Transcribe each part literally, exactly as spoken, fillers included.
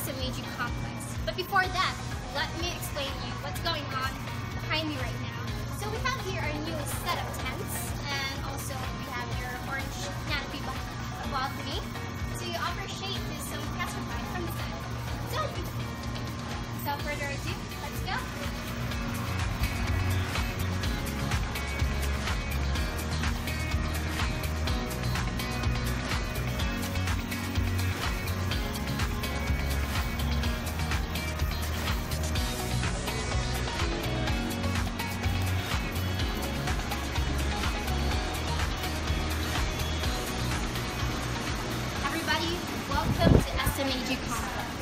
S M A G complex. But before that, let me explain to you what's going on behind me right now. So we have here our new set of tents, and also we have your orange canopy above me to offer shade to some passerby from the sun. So, without further ado, let's go. Welcome to S M A G Complex.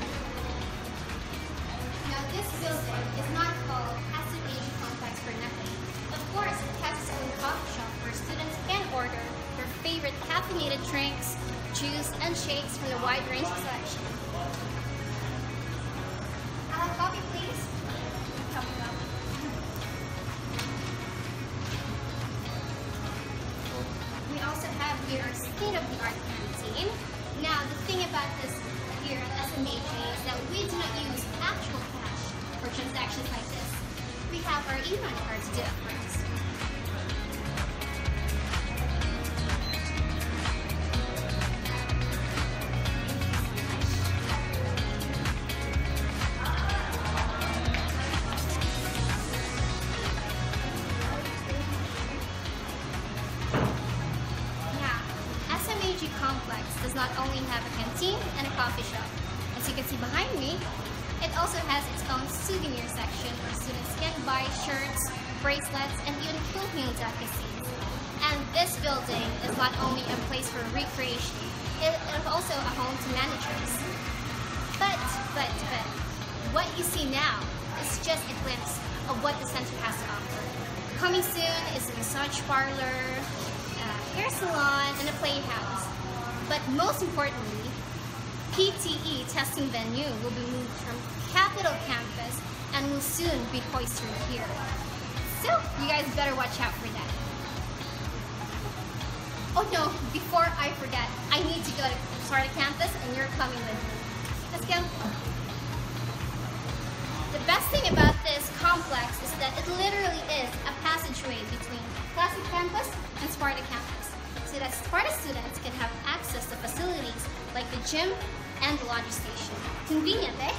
Now this building is not called S M A G Complex for nothing. Of course, it has its own coffee shop where students can order their favorite caffeinated drinks, juice, and shakes from the wide range of selection. I'll have coffee, please. Coming up. We also have here our state-of-the-art canteen. Now, the thing about this here at S M A G is that we do not use actual cash for transactions like this. We have our e-money cards to do it for us. Complex does not only have a canteen and a coffee shop. As you can see behind me, it also has its own souvenir section where students can buy shirts, bracelets, and even Filipino delicacies. And this building is not only a place for recreation, it is also a home to managers. But, but, but, what you see now is just a glimpse of what the center has to offer. Coming soon is a massage parlor, a hair salon, and a playhouse. But most importantly, P T E testing venue will be moved from Capital Campus and will soon be hoisted here. So, you guys better watch out for that. Oh no, before I forget, I need to go to Sparta Campus and you're coming with me. Let's go. The best thing about this complex is that it literally is a passageway between Classic Campus and Sparta Campus, so that Sparta students can have access to facilities like the gym and the laundry station. Convenient, eh?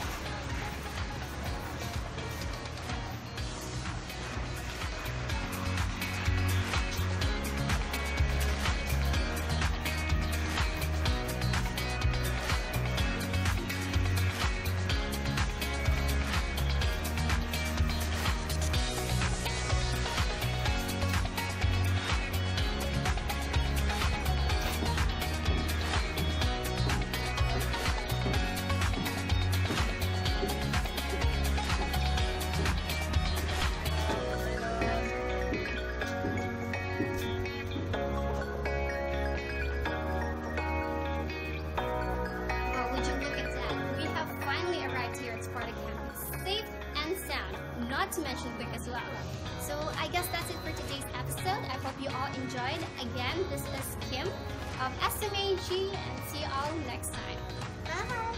Safe and sound, not to mention quick as well. So I guess that's it for today's episode. I hope you all enjoyed. Again, this is Kim of S M A G, and see you all next time. Bye!